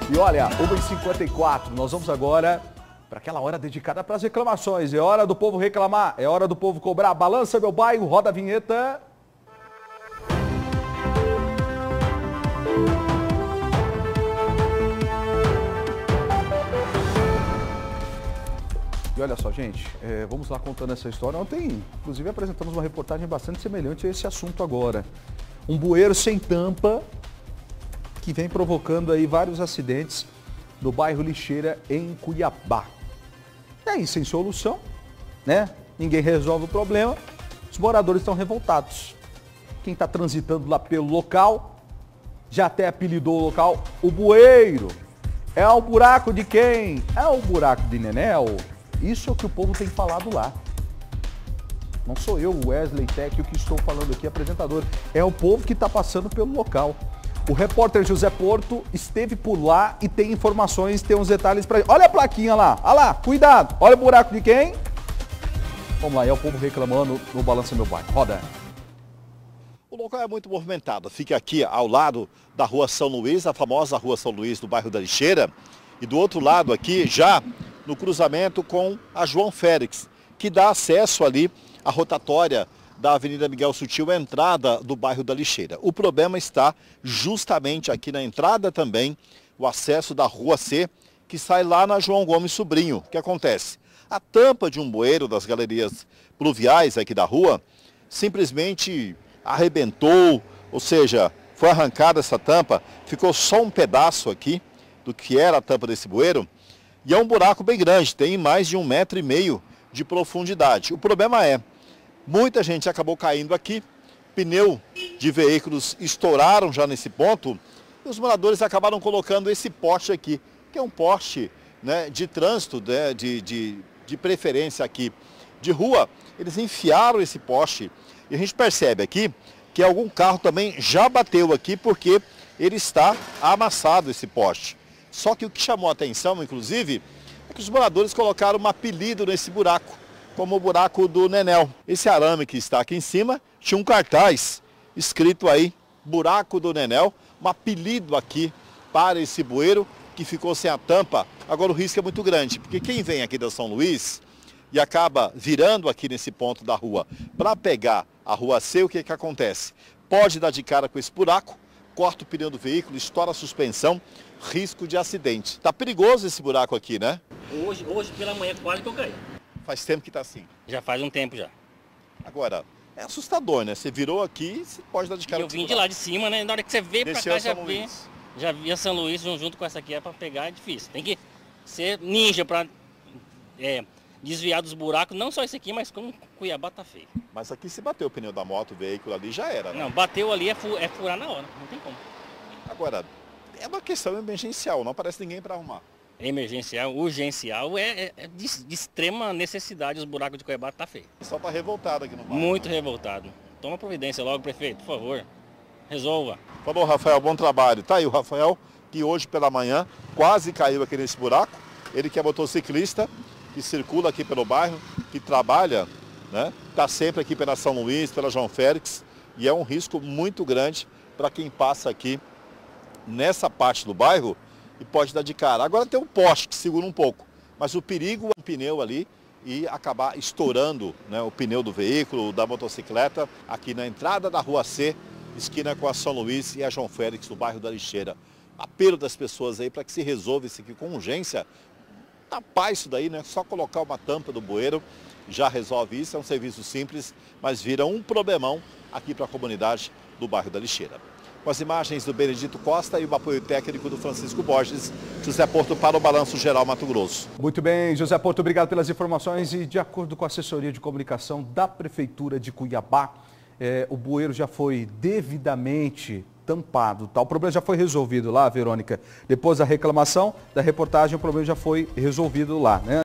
E olha, 1h54, nós vamos agora para aquela hora dedicada para as reclamações. É hora do povo reclamar, é hora do povo cobrar. Balança meu bairro, roda a vinheta. E olha só, gente, vamos lá contando essa história. Ontem, inclusive, apresentamos uma reportagem bastante semelhante a esse assunto agora. Um bueiro sem tampa que vem provocando aí vários acidentes no bairro Lixeira, em Cuiabá. E aí, sem solução, né? Ninguém resolve o problema. Os moradores estão revoltados. Quem está transitando lá pelo local, já até apelidou o local, o bueiro. É o buraco de quem? É o buraco de Nenel? Isso é o que o povo tem falado lá. Não sou eu, Wesley Tech, o que estou falando aqui, apresentador. É o povo que está passando pelo local. O repórter José Porto esteve por lá e tem informações, tem uns detalhes para... Olha a plaquinha lá, olha lá, cuidado. Olha o buraco de quem? Vamos lá, é o povo reclamando no Balança Meu Bairro. Roda. O local é muito movimentado. Fica aqui ao lado da Rua São Luís, a famosa Rua São Luís do bairro da Lixeira. E do outro lado aqui, já no cruzamento com a João Félix, que dá acesso ali à rotatória da Avenida Miguel Sutil, a entrada do bairro da Lixeira. O problema está justamente aqui na entrada também, o acesso da Rua C, que sai lá na João Gomes Sobrinho. O que acontece? A tampa de um bueiro das galerias pluviais aqui da rua simplesmente arrebentou, ou seja, foi arrancada essa tampa, ficou só um pedaço aqui do que era a tampa desse bueiro, e é um buraco bem grande, tem mais de 1,5 metro de profundidade. O problema é, muita gente acabou caindo aqui, pneu de veículos estouraram já nesse ponto, e os moradores acabaram colocando esse poste aqui, que é um poste, né, de trânsito, né, de preferência aqui de rua. Eles enfiaram esse poste e a gente percebe aqui que algum carro também já bateu aqui porque ele está amassado, esse poste. Só que o que chamou a atenção, inclusive, é que os moradores colocaram um apelido nesse buraco, como o buraco do Nenel. Esse arame que está aqui em cima tinha um cartaz escrito aí, buraco do Nenel, um apelido aqui para esse bueiro que ficou sem a tampa. Agora o risco é muito grande, porque quem vem aqui da São Luís e acaba virando aqui nesse ponto da rua para pegar a Rua C, o que acontece? Pode dar de cara com esse buraco, corta o pneu do veículo, estoura a suspensão, risco de acidente. Tá perigoso esse buraco aqui, né? Hoje pela manhã quase que eu caí. Faz tempo que tá assim. Já faz um tempo já. Agora, é assustador, né? Você virou aqui, você pode dar de cara eu vim de lá de cima, né? Na hora que você veio pra cá, já vi a São Luís junto com essa aqui, é pra pegar, é difícil. Tem que ser ninja pra desviar dos buracos, não só esse aqui, mas como Cuiabá tá feio. Mas aqui se bateu o pneu da moto, o veículo ali já era, né? Não, bateu ali é furar na hora, não tem como. Agora, é uma questão emergencial, não aparece ninguém para arrumar. Emergencial, urgencial, é de extrema necessidade, os buracos de Cuiabá tá feio. O pessoal tá revoltado aqui no bairro. Muito revoltado. Toma providência logo, prefeito, por favor. Resolva. Falou, Rafael, bom trabalho. Tá aí o Rafael, que hoje pela manhã quase caiu aqui nesse buraco. Ele que é motociclista, que circula aqui pelo bairro, que trabalha, né? Tá sempre aqui pela São Luís, pela João Félix, e é um risco muito grande para quem passa aqui nessa parte do bairro e pode dar de cara. Agora tem um poste que segura um pouco, mas o perigo é um pneu ali e acabar estourando, né, o pneu do veículo, da motocicleta, aqui na entrada da Rua C, esquina com a São Luís e a João Félix, no bairro da Lixeira. Apelo das pessoas aí para que se resolva isso aqui com urgência. Tapar isso daí, né? Só colocar uma tampa do bueiro já resolve isso. É um serviço simples, mas vira um problemão aqui para a comunidade do bairro da Lixeira. Com as imagens do Benedito Costa e o apoio técnico do Francisco Borges, José Porto para o Balanço Geral Mato Grosso. Muito bem, José Porto, obrigado pelas informações. E de acordo com a assessoria de comunicação da Prefeitura de Cuiabá, o bueiro já foi devidamente tampado, tá? O problema já foi resolvido lá, Verônica. Depois da reclamação, da reportagem, o problema já foi resolvido lá, né?